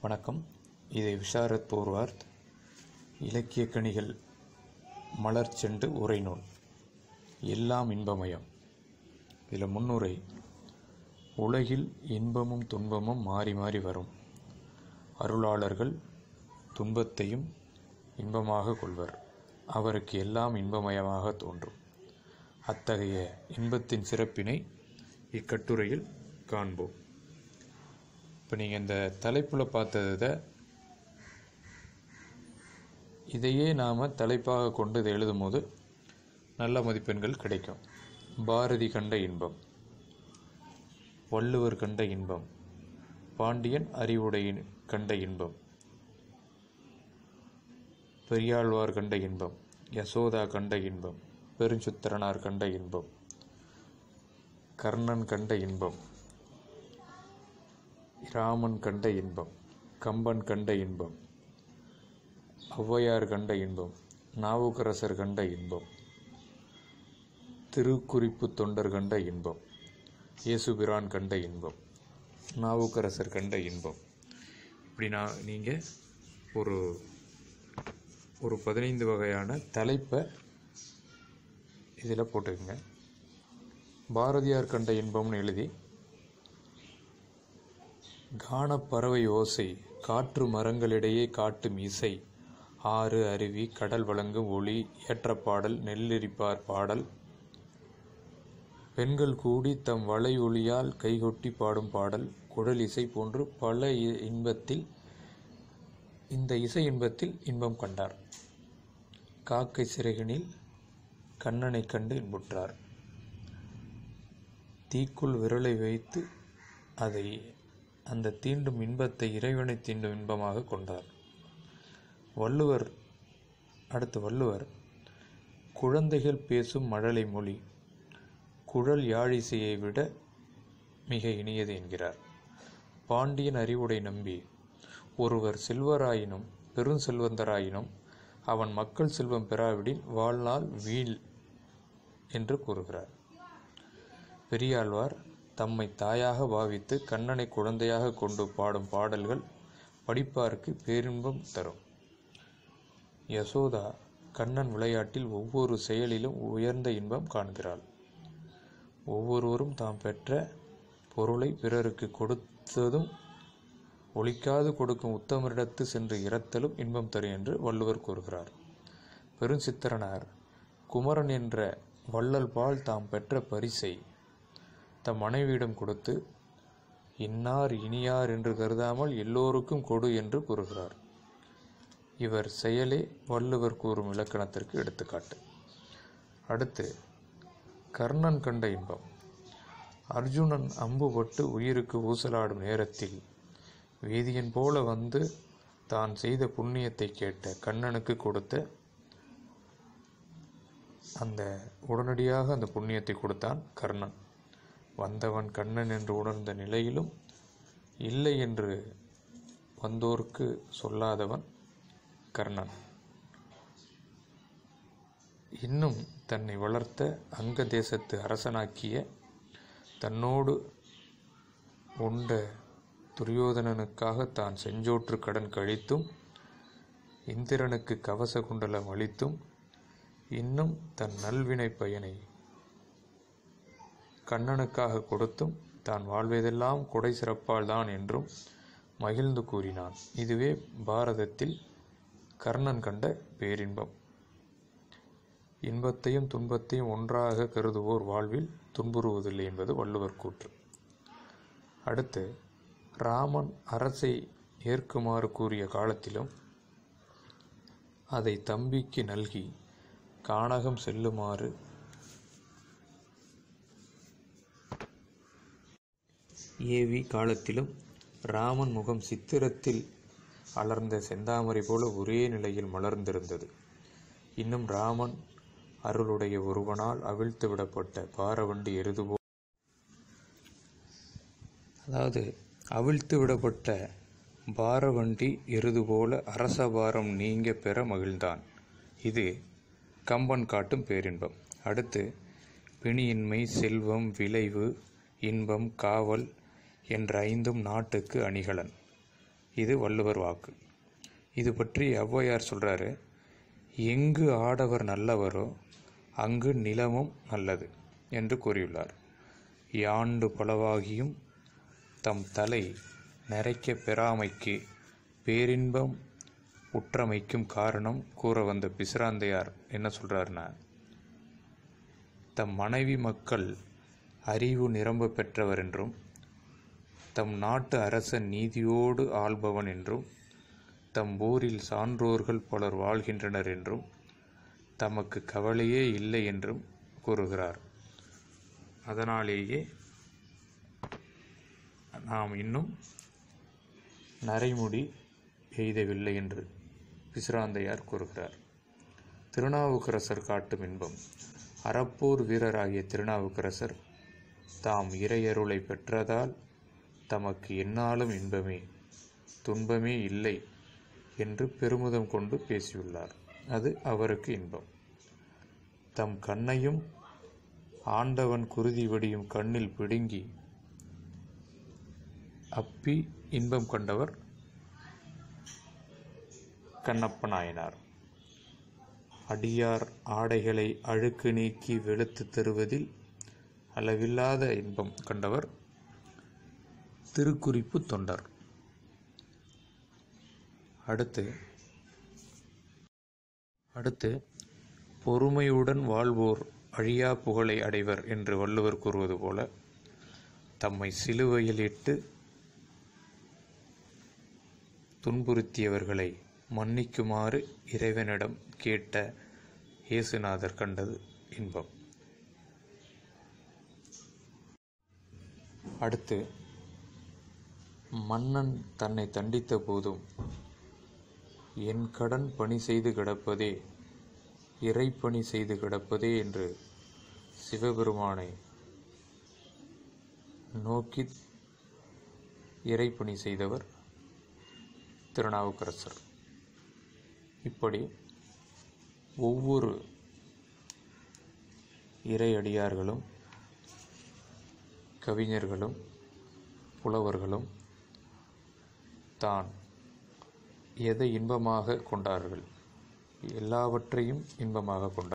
வணக்கம். இது விஷாரத் போர்வார்த் இலக்கிய கனிகள் மலர் செண்டு உரைநூல். எல்லாம் இன்பமயம். இதில் முன்னுரை: உலகில் இன்பமும் துன்பமும் மாறி மாறி வரும். அருளாளர்கள் துன்பத்தையும் இன்பமாக கொள்வர். அவருக்கு எல்லாம் இன்பமயமாக தோன்றும். அத்தகைய இன்பத்தின் சிறப்பினை இக்கட்டுரையில் காண்போம். இப்போ நீங்கள் இந்த தலைப்பில் பார்த்ததை இதையே நாம் தலைப்பாக கொண்டு இதை எழுதும் போது நல்ல மதிப்பெண்கள் கிடைக்கும். பாரதி கண்ட இன்பம், வள்ளுவர் கண்ட இன்பம், பாண்டியன் அறிவுடை கண்ட இன்பம், பெரியாழ்வார் கண்ட இன்பம், யசோதா கண்ட இன்பம், பெருஞ்சுத்திரனார் கண்ட இன்பம், கர்ணன் கண்ட இன்பம், ராமன் கண்ட இன்பம், கம்பன் கண்ட இன்பம், ஔவையார் கண்ட இன்பம், நாவுக்கரசர் கண்ட இன்பம், திருக்குறிப்பு தொண்டர் கண்ட இன்பம், இயேசுபிரான் கண்ட இன்பம், நாவுக்கரசர் கண்ட இன்பம். இப்படி நீங்கள் ஒரு 15 வகையான தலைப்பை இதில் போட்டுக்கங்க. பாரதியார் கண்ட இன்பம்னு எழுதி, கானப்பறவை ஓசை, காற்று மரங்களிடையே காட்டும் இசை, ஆறு அருவி கடல் வழங்கும் ஒளி, ஏற்றப்பாடல், நெல்லெரிப்பார் பாடல், பெண்கள் கூடி தம் வளை ஒளியால் கைகொட்டி பாடும் பாடல், குழல் இசை போன்று பல இந்த இசை இன்பத்தில் இன்பம் கண்டார். காக்கை சிறகினில் கண்ணனை கண்டு இன்புற்றார். தீக்குள் விரலை வைத்து அந்த தீண்டும் இன்பத்தை இறைவனை தீண்டும் இன்பமாக கொண்டார். வள்ளுவர் குழந்தைகள் பேசும் மழலை மொழி குழல் யாழிசையை விட மிக இனியது என்கிறார். பாண்டியன் அறிவுடை நம்பி, ஒருவர் செல்வராயினும் பெருஞ்செல்வந்தராயினும் அவன் மக்கள் செல்வம் பெறாவிடில் வாழ்நாள் வீழ் என்று கூறுகிறார். பெரியாழ்வார் தம்மை தாயாக பாவித்து கண்ணனை குழந்தையாக கொண்டு பாடும் பாடல்கள் படிப்பார்க்கு பேரின்பம் தரும். யசோதா கண்ணன் விளையாட்டில் ஒவ்வொரு செயலிலும் உயர்ந்த இன்பம் காண்கிறாள். ஒவ்வொருவரும் தாம் பெற்ற பொருளை பிறருக்கு கொடுத்ததும் ஒழிக்காது கொடுக்கும் உத்தமரிடத்து சென்று இரத்தலும் இன்பம் தரும் என்று வள்ளுவர் கூறுகிறார். பெருஞ்சித்திரனார் குமரன் என்ற வள்ளல் பால் தாம் பெற்ற பரிசை தம் மனைவியிடம் கொடுத்து, இன்னார் இனியார் என்று கருதாமல் எல்லோருக்கும் கொடு என்று கூறுகிறார். இவர் செயலே வள்ளுவர் கூறும் இலக்கணத்திற்கு எடுத்துக்காட்டு. அடுத்து, கர்ணன் கண்ட இன்பம். அர்ஜுனன் அம்புபட்டு உயிருக்கு ஊசலாடும் நேரத்தில் வேதியன் போல வந்து தான் செய்த புண்ணியத்தை கேட்ட கண்ணனுக்கு கொடுத்த உடனடியாக அந்த புண்ணியத்தை கொடுத்தான் கர்ணன். வந்தவன் கண்ணன் என்று உணர்ந்த நிலையிலும் இல்லை என்று வந்தோர்க்கு சொல்லாதவன் கர்ணன். இன்னும் தன்னை வளர்த்த அங்க தேசத்து அரசனாக்கிய, தன்னோடு உண்ட துரியோதனனுக்காக தான் செஞ்சோற்று கடன் கழித்தும், இந்திரனுக்கு கவச குண்டலம் அளித்தும், இன்னும் தன் நல்வினை பயனை கண்ணனுக்காக கொடுத்தும், தான் வாழ்வதெல்லாம் கொடை சிறப்பால் தான் என்றும் மகிழ்ந்து கூறினான். இதுவே பாரதத்தில் கர்ணன் கண்ட பேரின்பம். இன்பத்தையும் துன்பத்தையும் ஒன்றாக கருதுவோர் வாழ்வில் துன்புறுவதில்லை என்பது வள்ளுவர் கூற்று. அடுத்து, ராமன் அரசை ஏற்குமாறு கூறிய காலத்திலும் அதை தம்பிக்கு நல்கி கானகம் செல்லுமாறு ஏவி காலத்திலும் ராமன் முகம் சித்திரத்தில் அலர்ந்த செந்தாமரை போல ஒரே நிலையில் மலர்ந்திருந்தது. இன்னும் ராமன் அருளுடைய ஒருவனால் அவிழ்த்து விடப்பட்ட பாரவண்டி எருதுபோல், அவிழ்த்து விடப்பட்ட பாரவண்டி எருது போல அரசபாரம் நீங்க பெற மகிழ்ந்தான். இது கம்பன் காட்டும் பேரின்பம். அடுத்து, பிணியின்மை, செல்வம், விளைவு, இன்பம், காவல் என்ற ஐந்தும் நாட்டுக்கு அணிகலன். இது வள்ளுவர் வாக்கு. இது பற்றி ஔவையார் சொல்கிறாரு, எங்கு ஆடவர் நல்லவரோ அங்கு நிலமும் நல்லது என்று கூறியுள்ளார். யாண்டு பலவாகியும் தம் தலை நரைக்க பெறாமைக்கு பேரின்பம் உற்றமைக்கும் காரணம் கூற வந்த பிசிராந்தையார் என்ன சொல்கிறாருன்னா, தம் மனைவி மக்கள் அறிவு நிரம்ப பெற்றவர் என்றும், தம் நாட்டு அரசன் நீதியோடு ஆள்பவன் என்றும், தம் ஊரில் சான்றோர்கள் பலர் வாழ்கின்றனர் என்றும், தமக்கு கவலையே இல்லை என்றும் கூறுகிறார். அதனாலேயே நாம் இன்னும் நரைமுடி எய்தவில்லை என்று பிசிராந்தையார் கூறுகிறார். திருநாவுக்கரசர் காட்டும் இன்பம். அறப்போர் வீரராகிய திருநாவுக்கரசர் தாம் இறையருளை பெற்றதால் தமக்கு எந்நாளும் இன்பமே, துன்பமே இல்லை என்று பெருமிதம் கொண்டு பேசியுள்ளார். அது அவருக்கு இன்பம். தம் கண்ணையும் ஆண்டவன் குருதி வடியும் கண்ணில் பிடுங்கி அப்பி இன்பம் கொண்டவர் கண்ணப்ப நாயனார். அடியார் ஆடைகளை அழுக்கு நீக்கி வெளுத்து தருவதில் அளவில்லாத இன்பம் கண்டவர் திருக்குறிப்பு தொண்டர். அடுத்து பொறுமையுடன் வாழ்வோர் அழியா புகழை அடைவர் என்று வள்ளுவர் கூறுவது போல, தம்மை சிலுவையில் இட்டு துன்புறுத்தியவர்களை மன்னிக்குமாறு இறைவனிடம் கேட்ட இயேசுநாதர் கண்டது இன்பம். அடுத்து, மன்னன் தன்னை தண்டித்த போதும் என் கடன் பணி செய்து கிடப்பதே, இறைப்பணி செய்து கிடப்பதே என்று சிவபெருமானை நோக்கி இறைப்பணி செய்தவர் திருநாவுக்கரசர். இப்படி ஒவ்வொரு இறையடியார்களும் கவிஞர்களும் புலவர்களும் தான் எதை இன்பமாக கொண்டார்கள், எல்லாவற்றையும் இன்பமாக கொண்டார்கள்.